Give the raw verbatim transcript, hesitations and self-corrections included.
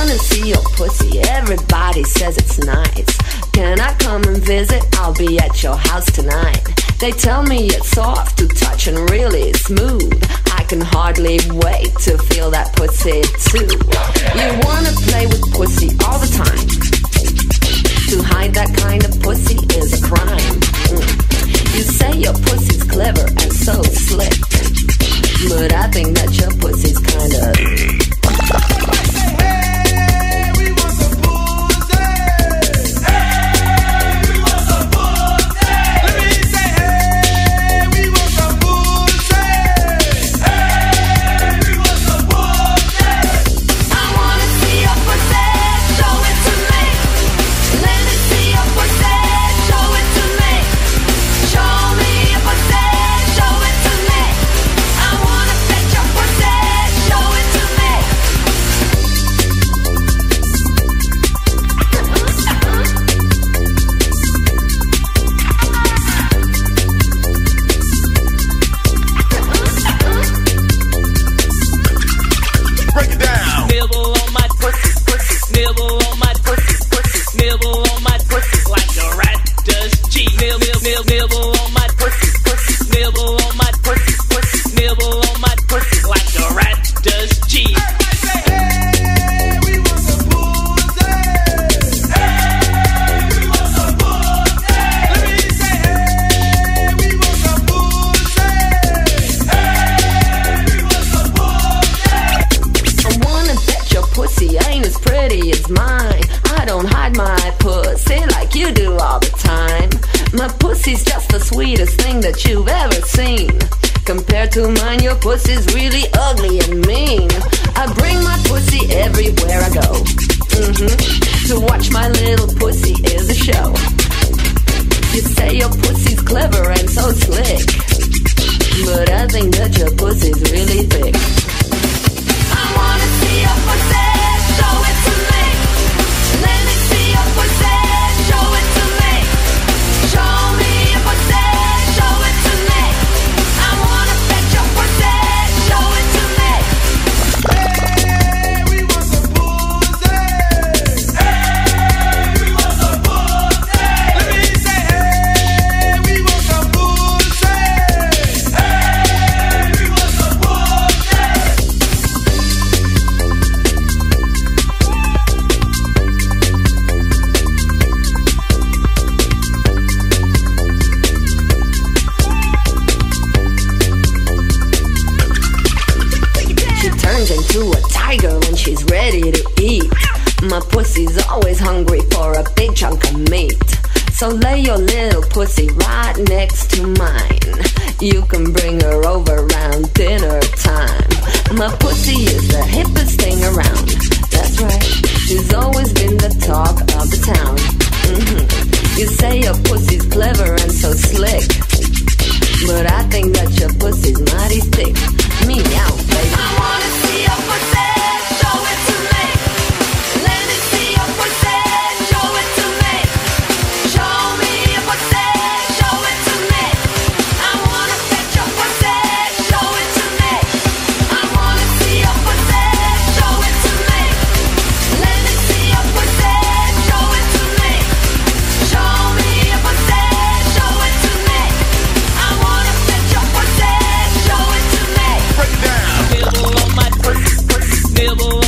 wanna see your pussy, everybody says it's nice. Can I come and visit? I'll be at your house tonight. They tell me it's soft to touch and really smooth. I can hardly wait to feel that pussy too. You wanna play with pussy all the time. To hide that kind of pussy is a crime. Mm. You say your pussy's clever and so slick, but I think that your pussy's kinda... To mine, your pussy's really ugly and mean. I bring my pussy everywhere I go. Mm-hmm. To watch my little pussy is a show. You say your pussy's clever and so slick, but I think that your pussy's really thick. I wanna see your pussy, show it to me. Let me see your pussy, show it to me. Show me your pussy, show it to me. I wanna bet your pussy, show it to me. Hey, we want some pussy. Hey, we want some pussy. Let me say, hey, we want some pussy. Hey, we want some pussy. She turns into a tiger when she's ready to eat. My pussy's always hungry for a big chunk of meat. So lay your little pussy right next to mine. You can bring her over around dinner time. My pussy is the hippest thing around. That's right, she's always been the talk of the town. Mm-hmm. You say your pussy's clever and so slick, but I think that your pussy's mighty thick. Meow, baby. I wanna see your pussy, show it to me. Let me see your pussy, show it to me. Show me your pussy, show it to me. I wanna bet your pussy, show it to me. I wanna see your pussy, show it to me. Let me see your pussy, show it to me. Show me your pussy, show it to me. I wanna bet your pussy, show it to me. Break it down. Nibble on my pussy, pussy, nibble